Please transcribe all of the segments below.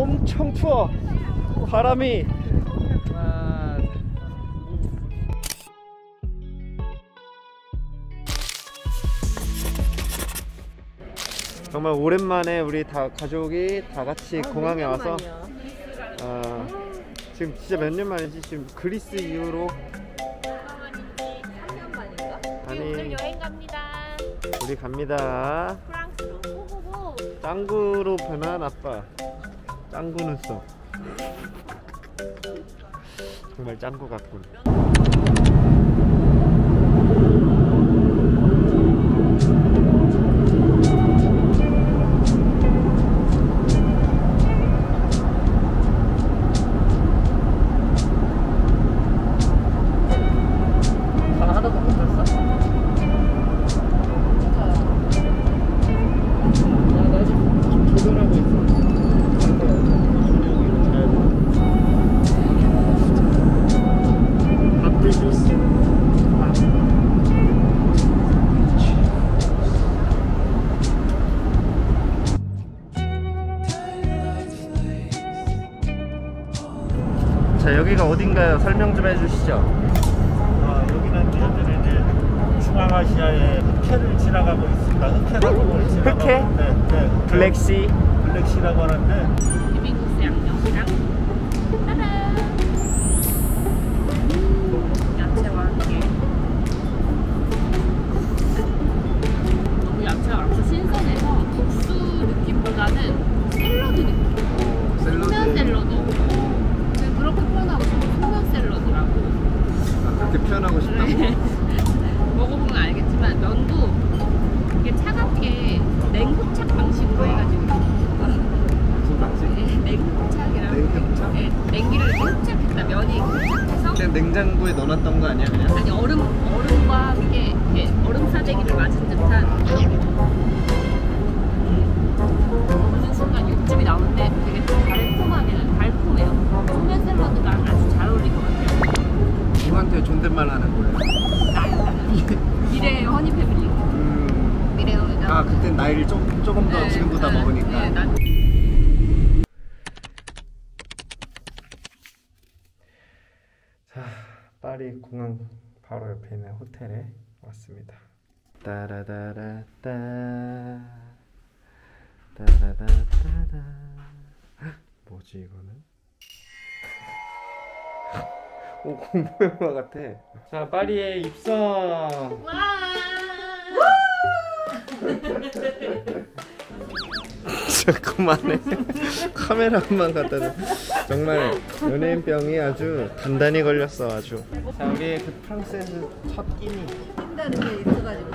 엄청 추워. 바람이. 정말 오랜만에 우리 다 가족이 다 같이 공항에 와서 지금 진짜 몇 년 만이지? 지금 그리스 이후로 3년 만인가? 아니 오늘 여행 갑니다. 우리 갑니다. 프랑스로. 고고고. 짱구로 변한 아빠. 짱구 눈썹. 정말 짱구 같군. 자, 여기가 어딘가요? 설명 좀 해주시죠. 여기는 현재는 중앙아시아의 흑해를 지나가고 있습니다. 흑해 항구를 지나가고. 흑해? 네. 블랙시. 블랙시라고 하는데. 비빔국수 양념이랑 짜잔! 야채와 함께. 너무 야채가 아주 신선해서 국수 느낌보다는 샐러드 느낌. 소면 샐러드. 그렇게 표현하고 싶어. 소면 샐러드라고. 그렇게 표현하고 싶다고? 먹어보면 알겠지만 면도 이게 차갑게 냉흡착 방식으로 해가지고 무슨 방식? 냉흡착이라고. 냉흡착? 네, 냉기를 이렇게 흡착했다. 면이 흡착해서 그냥 냉장고에 넣어놨던 거 아니야 그냥? 아니 얼음과 함께 이렇게 얼음 사대기를 맞은 듯한 먹는 순간 육즙이 나오는데 되게 달콤해요. 소면 샐러드가 아주 잘 어울릴 것 같아요. 누구한테 존댓말 하는 거예요? 미래의 허니 패밀리. 미래의 허니. 아, 그땐 나이를 조금 더 지금보다 먹으니까. 자, 파리 공항 바로 옆에 있는 호텔에 왔습니다. 따라다라따 따라다따다. 뭐지 이거는? 오, 공포 영화 같아. 자, 파리에 입성. 와. 진짜 그만해. 카메라 한번 갖다 줘. 정말 연예인병이 아주 단단히 걸렸어 아주. 자, 우리 그 프랑스에서 첫 끼니. 한다는 게 있어가지고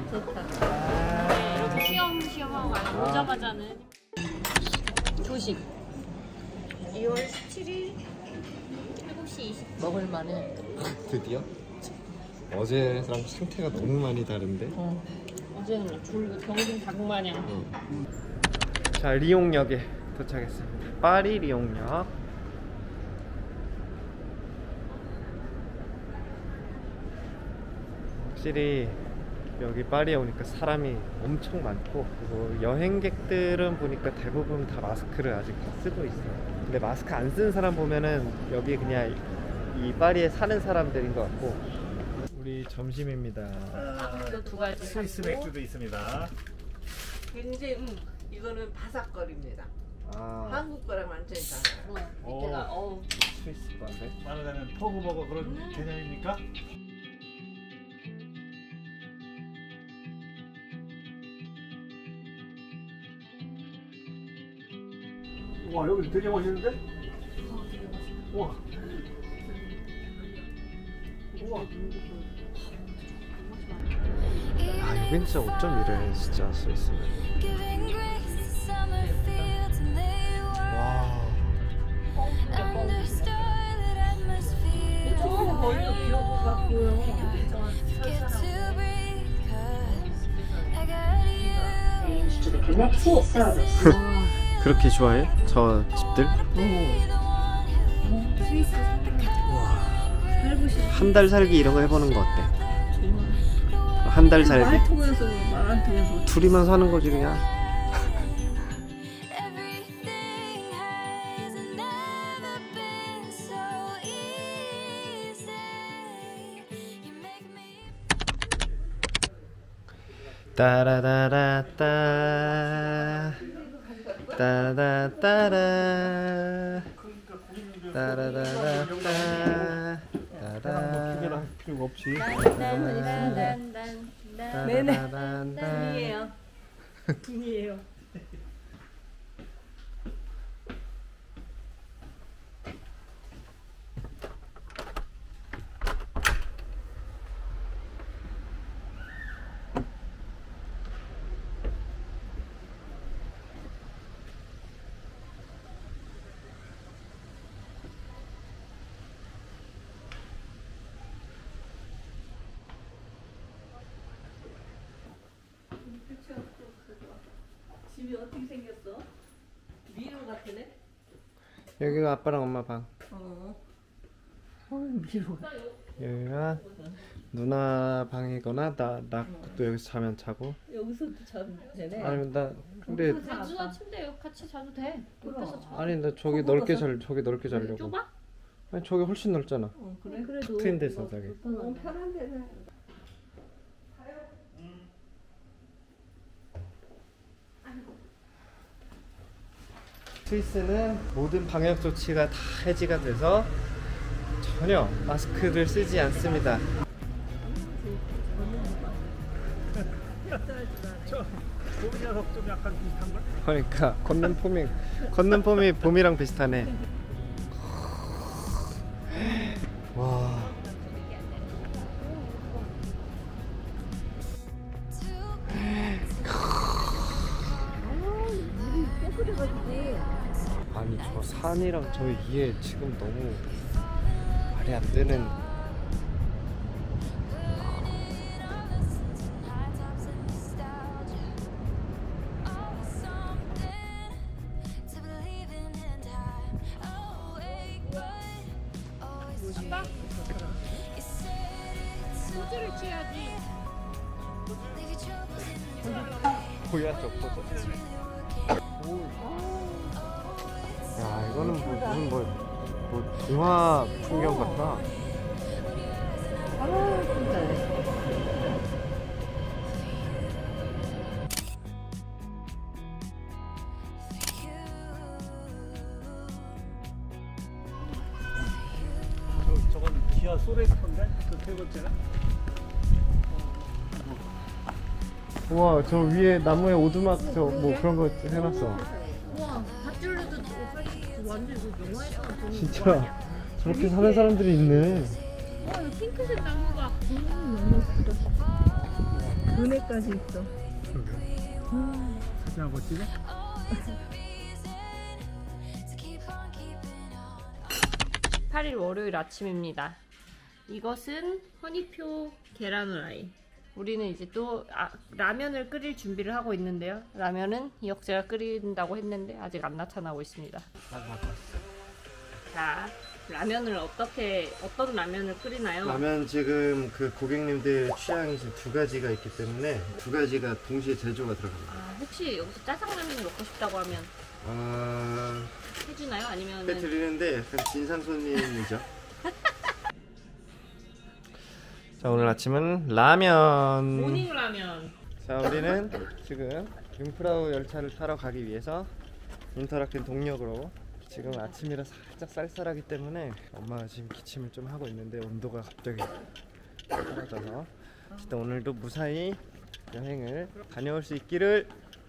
좋다. 시험하고 오자마자는 조식. 2월 17일 7시 20분 먹을만해. 드디어? 어제랑 상태가 너무 많이 다른데? 어제는 졸고 정신 장마냥. 자, 리옹역에 도착했습니다. 파리 리옹역. 확실히 여기 파리에 오니까 사람이 엄청 많고, 그리고 여행객들은 보니까 대부분 다 마스크를 아직 다 쓰고 있어요. 근데 마스크 안 쓰는 사람 보면은 여기 그냥 이 파리에 사는 사람들인 것 같고. 우리 점심입니다. 두 가지. 스위스 맥주도 있습니다. 굉장히 이거는 바삭거립니다. 한국 거랑 완전히 달라요. 밑에가 스위스 건데? 말하자면 퍼그버거 그런 개념입니까? 와, 여기 되게 멋있는데? 와. 우와. 아, 여긴 진짜 어쩜 이래, 진짜 스위스는. 와. 조금 멀리도 귀여울 것 같고요. 그렇게 좋아해? 저 집들? 스위스 한 달 살기 이런 거 해보는 거 어때? 한 달 살기? 말 통해서 말 안 통해서 둘이만 사는 거지 그냥. 따라다라따 따라다따라 따라다라따 따라 필요가 없지. 분이에요. 분이에요. 집이 어떻게 생겼어? 미로 같으네? 여기가 아빠랑 엄마 방. 미로. 여기가 누나 방이거나 나 또 여기서 자면 자고. 여기서도 자면 되네. 아니면 나 근데 누나 침대 같이 자도 돼. 옆에서 자. 아니 나 저기 넓게 자려고. 좁아? 아니 저기 훨씬 넓잖아. 그래? 그래도 트인 데서 자기. 편한 데는. 스위스는 모든 방역 조치가 다 해지가 돼서 전혀 마스크를 쓰지 않습니다. 저 봄 녀석 좀 약간 비슷한 걸? 그러니까 걷는 폼이 봄이랑 비슷하네. 와. 아니 저 산이랑 저 위에 지금 너무 말이 안 되는. 포즈를 취해야지. 보여줘 포즈. 야 이거는 무슨 뭐 동화 풍경 같다. 저건 기아 소레스터인데? 그 세 번째가? 우와 저 위에 나무에 오두막 저 뭐 그런 거 해놨어. 우와, 밧줄로도 완전 이거 영화에서 보는 진짜 거 아니야? 저렇게 사는 사람들이 있네. 와, 이 핑크색 나무가 너무 예쁘다. 은혜까지 있어. 사진 한번 찍어? 8일 월요일 아침입니다. 이것은 허니표 계란 후라이. 우리는 이제 또 라면을 끓일 준비를 하고 있는데요. 라면은 이혁재가 끓인다고 했는데 아직 안 나타나고 있습니다. 자, 라면을 어떤 라면을 끓이나요? 라면 지금 그 고객님들 취향이 지금 두 가지가 있기 때문에 두 가지가 동시에 제조가 들어갑니다. 혹시 여기서 짜장라면 먹고 싶다고 하면 해주나요? 아니면 드리는데 약간 진상 손님이죠. 자 오늘 아침은 라면. 모닝 라면. 자 우리는 지금 융프라우 열차를 타러 가기 위해서 인터라켄 동력으로 지금 아침이라 살짝 쌀쌀하기 때문에 엄마가 지금 기침을 좀 하고 있는데 온도가 갑자기 떨어져서 일단 오늘도 무사히 여행을 다녀올 수 있기를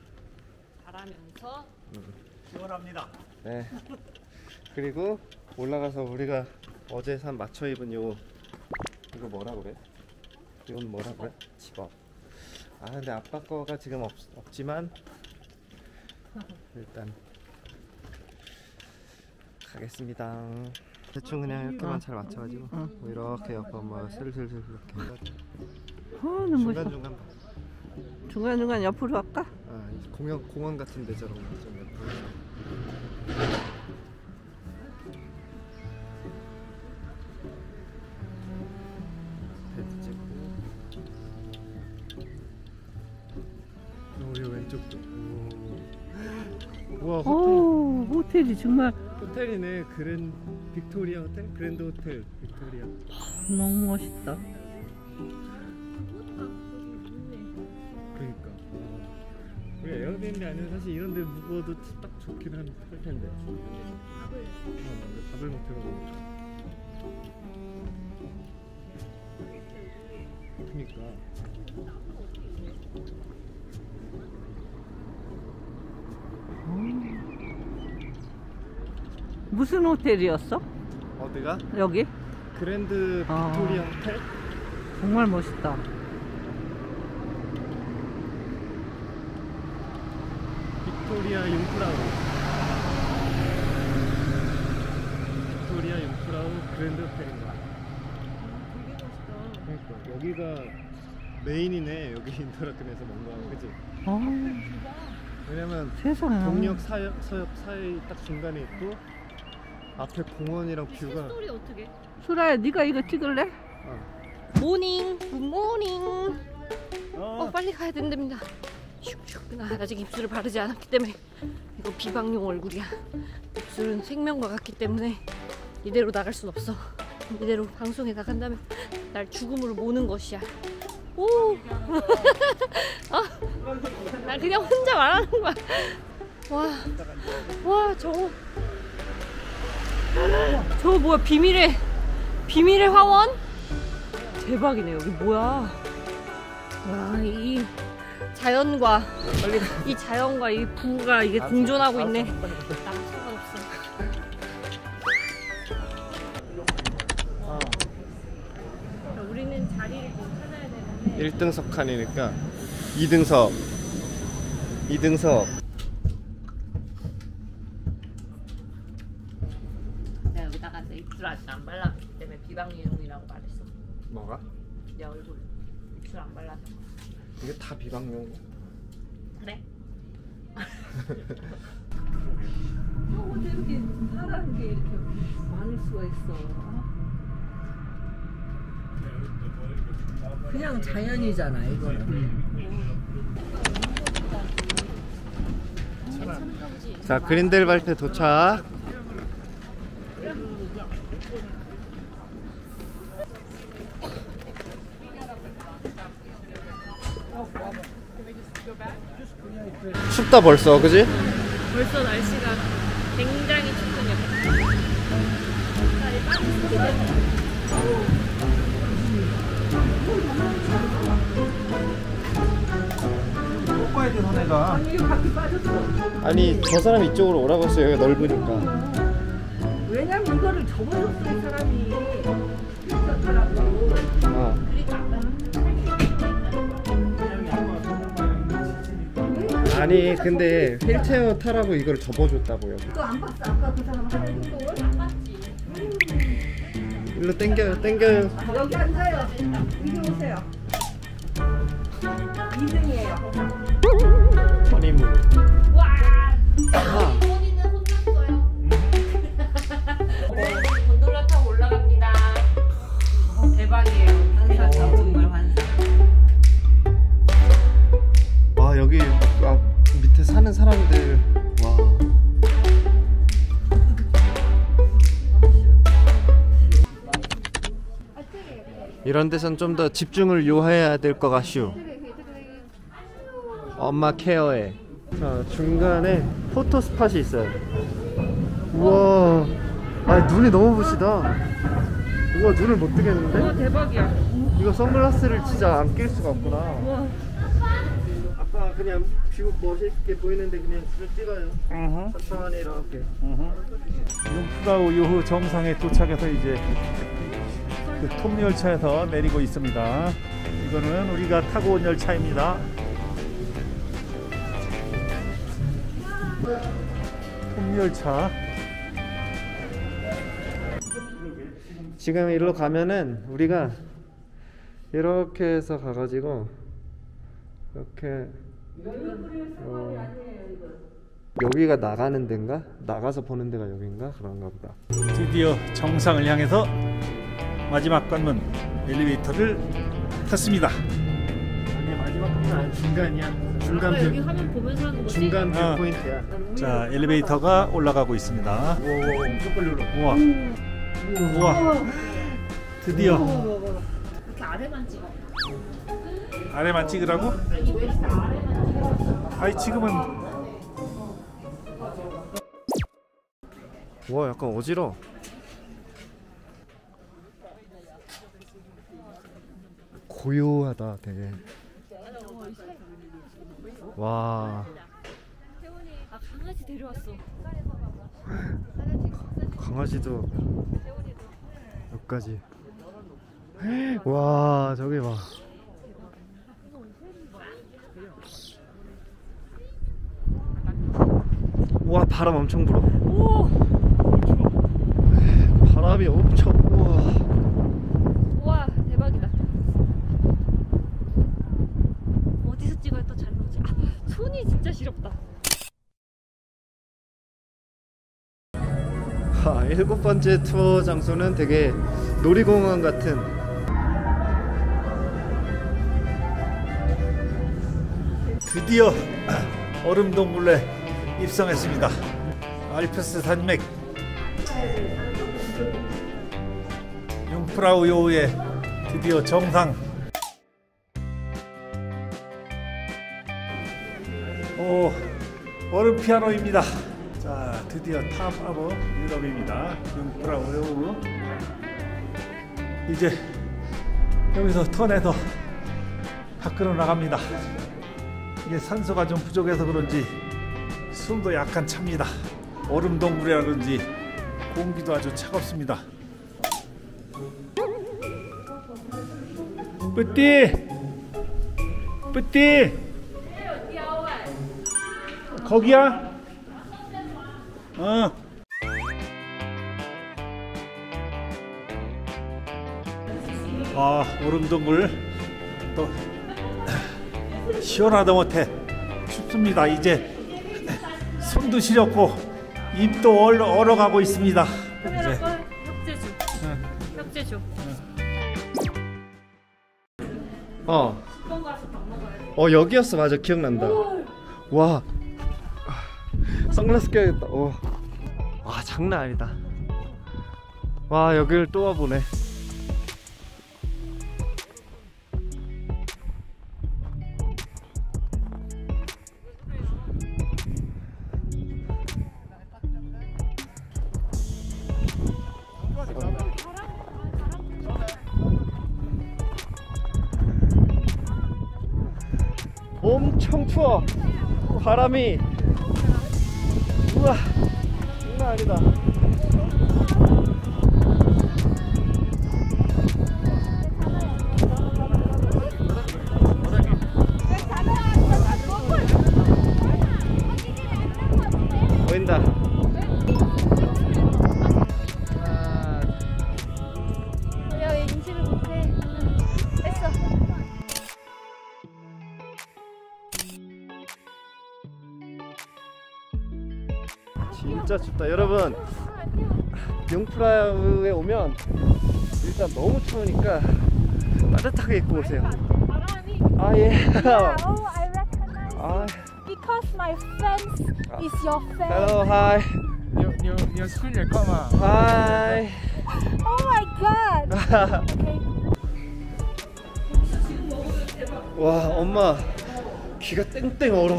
바라면서 시원합니다. 네. 그리고 올라가서 우리가 어제 산 맞춰 입은 이거 뭐라 그래? 이건 뭐라 그래? 집업. 근데 아빠 거가 지금 없지만 일단 가겠습니다. 대충 그냥 이렇게만 잘 맞춰가지고 뭐 이렇게 옆에 뭐 슬슬슬 이렇게 중간중간 중간중간 옆으로 할까? 공원 같은 데처럼 좀 옆으로. 배드 찍고 우리 왼쪽도. 우와 호텔. 오, 호텔이 정말 호텔이네. 빅토리아 호텔? 그랜드 호텔 빅토리아. 너무 멋있다. 그러니까 에어비앤비 아니면 사실 이런 데 묵어도 딱 좋긴 할 텐데. 밥을 못 해먹어. 그니까. 무슨 호텔이었어? 어디가? 여기? 그랜드 빅토리아 호텔? 정말 멋있다. 빅토리아 융프라우. 빅토리아 융프라우 그랜드 호텔인가? 되게 멋있다. 그러니까 여기가 메인이네. 여기 인터라켄에서 뭔가 그지? 왜냐면 세상에. 동역 서역 사이 딱 중간에 있고 앞에 공원이랑 뷰가. 소리 어떻게? 수라야, 네가 이거 찍을래? 모닝, 굿모닝. 빨리 가야 된답니다. 슉슉. 나 아직 입술을 바르지 않았기 때문에 이거 비방용 얼굴이야. 입술은 생명과 같기 때문에 이대로 나갈 순 없어. 이대로 방송에 나간다면 날 죽음으로 모는 것이야. 오. 나 그냥 혼자 말하는 거야. 와, 저거 뭐야? 비밀의 화원? 대박이네. 여기 뭐야? 와, 이 자연과 이 부가 이게 공존하고 있네. 나 상관없어. 우리는 자리를 좀 찾아야 되는데 1등석 칸이니까 2등석 내가 여기다가 내 입술 아직 안 발랐기 때문에 비방용이라고 말했어. 뭐가? 내 얼굴 입술 안 발라서. 이게 다 비방용. 그래? 어떻게 파란 게 이렇게 많을 수가 있어? 그냥 자연이잖아, 이거는. 자, 그린델발트 도착. 춥다 벌써, 그지? 벌써 날씨가 굉장히 춥군요. 뽑아야 돼 너네가. 아니, 저 사람 이쪽으로 오라고 했어요. 여기가 넓으니까. 왜냐면 이거를 접어줬어, 이 사람이. 있었더라고. 아니, 근데 휠체어 타라고 이걸 접어줬다고요. 그거 안 봤어? 아까 그 사람 하는 거? 일로 땡겨요. 여기 앉아요. 이리 오세요. 2등이에요. 허니문. 와! 본인은 혼났어요. 곤돌라 타고 올라갑니다. 대박이에요. 환상, 정말 환상. 와, 여기 밑에 사는 사람들. 와. 이런 데선 좀 더 집중을 요해야 될 것 같슈. 엄마 케어에. 자, 중간에 포토 스팟이 있어요. 우와. 아, 눈이 너무 부시다. 우와, 눈을 못 뜨겠는데? 대박이야. 이거 선글라스를 진짜 안 낄 수가 없구나. 아까 그냥 뷰 멋있게 보이는데 그냥 찍어요. 천천히 이렇게. 융프라우 요후 정상에 도착해서 이제 그 톱열차에서 내리고 있습니다. 이거는 우리가 타고 온 열차입니다. 톱열차. 지금 일로 가면은 우리가 이렇게 해서 가가지고 이렇게 여기가 나가는 데인가? 나가서 보는 데가 여긴가? 그런가 보다. 드디어 정상을 향해서 마지막 관문 엘리베이터를 탔습니다. 아니, 마지막 관문 아니, 중간이야. 중간 여기 뷰. 화면 보면서 하는 거지? 중간 뷰 아. 포인트야. 자, 엘리베이터가 올라가고 있습니다. 우와, 엄청 빨리 올라. 우와. 우와. 드디어 이렇게 아래만 찍어. 아래만 찍으라고? 아니 왜 이렇게 아래만 찍어? 아니 지금은 와 약간 어지러워. 고요하다 되게. 와 아 강아지 데려왔어. 강아지도 여기까지. 와 저기 봐. 와 바람 엄청 불어. 오. 바람이 엄청. 우와. 와 대박이다. 어디서 찍어야 또 잘 나오지? 아 손이 진짜 시렵다. 아, 7번째 투어 장소는 되게 놀이공원 같은. 드디어 얼음동굴에 입성했습니다. 알프스 산맥 융프라우 요흐의 드디어 정상. 오, 얼음 피아노입니다. 자, 드디어 탑 오브 유럽입니다. 융프라우 요흐. 이제 여기서 턴해서 밖으로 나갑니다. 이게 산소가 좀 부족해서 그런지 숨도 약간 찹니다. 얼음 동굴이라 그런지 공기도 아주 차갑습니다. 뿌띠! 뿌띠! 거기야? 어. 아, 얼음 동굴 또 시원하다 못해 춥습니다. 이제 손도 시렵고 입도 얼어가고 있습니다. 카메라 이제. 꺼. 혁재주. 응. 혁재주. 여기였어. 맞아 기억난다. 와 선글라스 껴야겠다. 와 장난 아니다. 와 여기를 또 와보네. 엄청 추워. 바람이. 우와 장난 아니다. 보인다. 야 왜 인식을 못해? 했어. 진짜 춥다 여러분. 융프라우에 오면 일단 너무 추우니까 따뜻하게 입고 오세요. 아 예. Oh, I recognize 아, because my friends is your friend. hello, hi, You screen record mà. hi. Oh my god. Okay. 와 엄마 귀가 땡땡 얼어.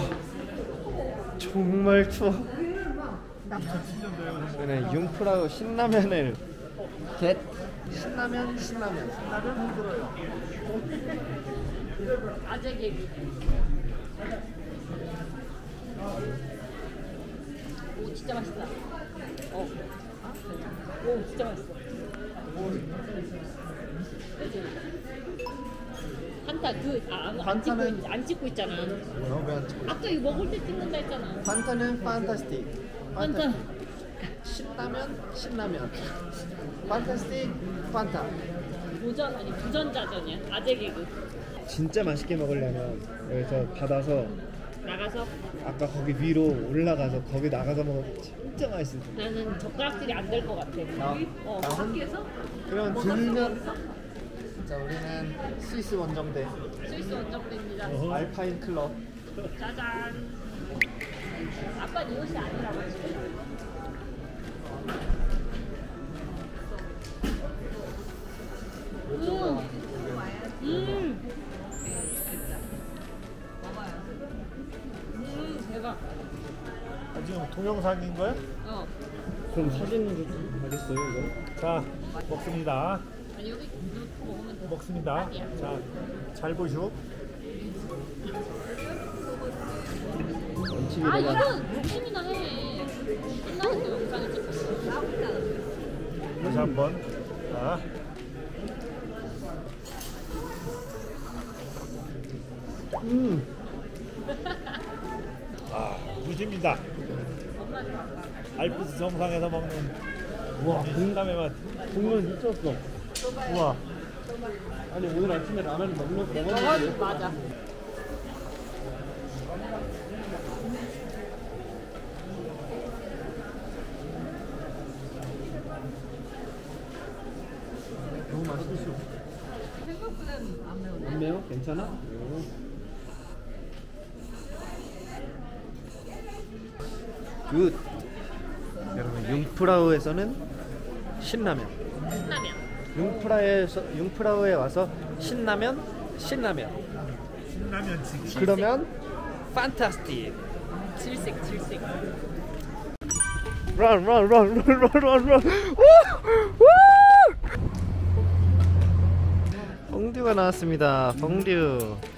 정말 추워. 저는 융프라우 신라면을 겟. 신라면 힘들어요. 아재 개그. 오 진짜 맛있다. 오 진짜 맛있어. 판타 안 찍고 있잖아. 아까 이거 먹을 때 찍는다 했잖아. 판타는 판타스틱. 판타. 신라면. 판타스틱 판타. 도전 아니 부전자전이야. 아재 개그. 진짜 맛있게 먹으려면 여기서 받아서 나가서 아까 거기 위로 올라가서 거기 나가서 먹으면 진짜 맛있을 텐데. 나는 젓가락질이 안 될 것 같아. 밖에서? 그러면 들면 자 우리는 스위스 원정대 스위스 원정대입니다. 알파인 클럽. 짜잔. 아빠 이 옷이 아니라고 지금. 아, 지금 동영상인 거야? 어. 그럼 사진으로 좀 하겠어요 이거? 자, 먹습니다. 아니 여기 넣고 먹으면 돼. 먹습니다. 자, 잘 보시오. 아 이건 욕심이나 해. 끝나는 거 영상에 찍혔어. 다시 한번. 자. 아, 무십니다. 알프스 정상에서 먹는 우와 신라면 맛. 국물 미쳤어. 우와. 아니 오늘 아침에 라면 먹었는데 맞아. 너무 맛있어. 안 매워? 괜찮아? 굿. 여러분 융프라우에서는 신라면. 신라면. 융프라우에 와서 신라면. 신라면 지금. 그러면 판타스틱. 질색. 런. 퐁듀가 나왔습니다. 퐁듀.